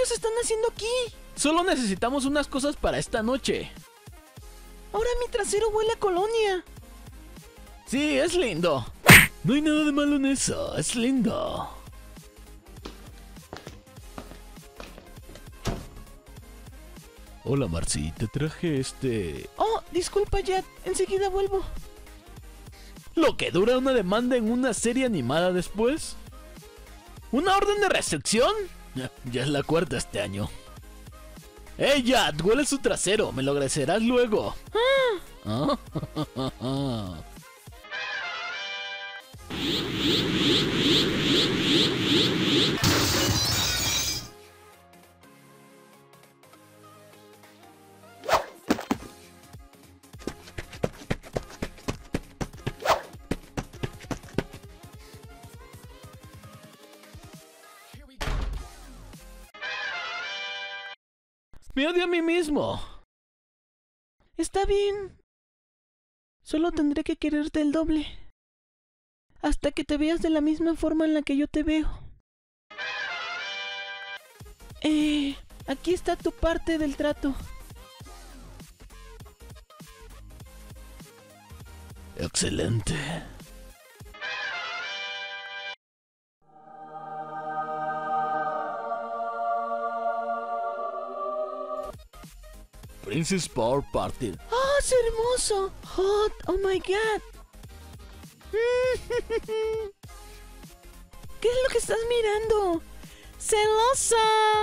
rayos están haciendo aquí? Solo necesitamos unas cosas para esta noche. Ahora mi trasero huele a colonia. Sí, es lindo. No hay nada de malo en eso, es lindo. Hola Marcy, te traje este... Oh, disculpa Jet, enseguida vuelvo. Lo que dura una demanda en una serie animada después. ¿Una orden de restricción? Ya es la cuarta este año. ¡Hey Jet! Huele su trasero, me lo agradecerás luego. Me odio a mí mismo. Está bien. Solo tendré que quererte el doble. Hasta que te veas de la misma forma en la que yo te veo. Aquí está tu parte del trato. Excelente. Princess Power Party. ¡Oh, es hermoso! ¡Hot! ¡Oh, my God! ¿Qué es lo que estás mirando? ¡Celosa!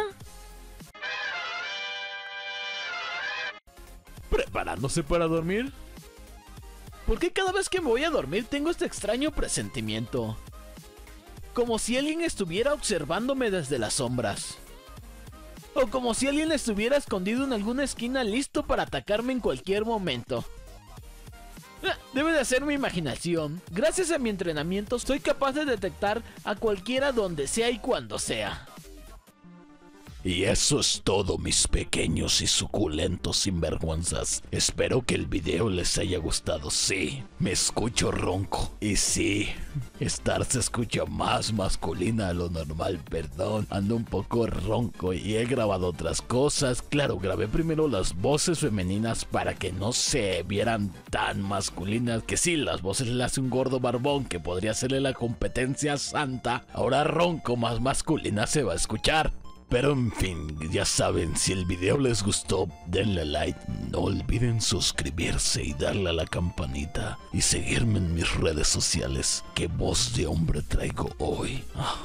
¿Preparándose para dormir? ¿Por qué cada vez que me voy a dormir tengo este extraño presentimiento? Como si alguien estuviera observándome desde las sombras. O como si alguien estuviera escondido en alguna esquina listo para atacarme en cualquier momento. Debe de ser mi imaginación. Gracias a mi entrenamiento soy capaz de detectar a cualquiera donde sea y cuando sea. Y eso es todo, mis pequeños y suculentos sinvergüenzas. Espero que el video les haya gustado. Sí, me escucho ronco. Y sí, Star se escucha más masculina de lo normal. Perdón, ando un poco ronco y he grabado otras cosas. Claro, grabé primero las voces femeninas para que no se vieran tan masculinas. Que sí, las voces las hace un gordo barbón que podría hacerle la competencia a Santa. Ahora ronco más masculina se va a escuchar. Pero en fin, ya saben, si el video les gustó, denle like, no olviden suscribirse y darle a la campanita y seguirme en mis redes sociales. ¿Qué voz de hombre traigo hoy?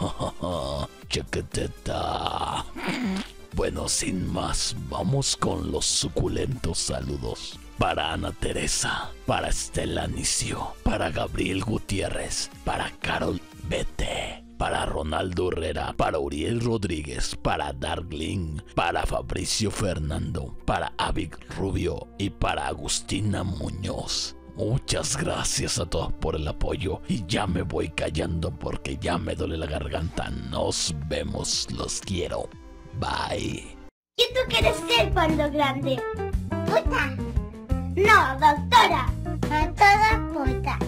Chaqueteta. Bueno, sin más, vamos con los suculentos saludos. Para Ana Teresa, para Estela Anicio, para Gabriel Gutiérrez, para Carol Bete, para Ronaldo Herrera, para Uriel Rodríguez, para Darling, para Fabricio Fernando, para Avic Rubio y para Agustina Muñoz. Muchas gracias a todos por el apoyo y ya me voy callando porque ya me duele la garganta. Nos vemos, los quiero. Bye. ¿Y tú quieres ser cuando grande? ¿Puta? No, doctora. A toda puta.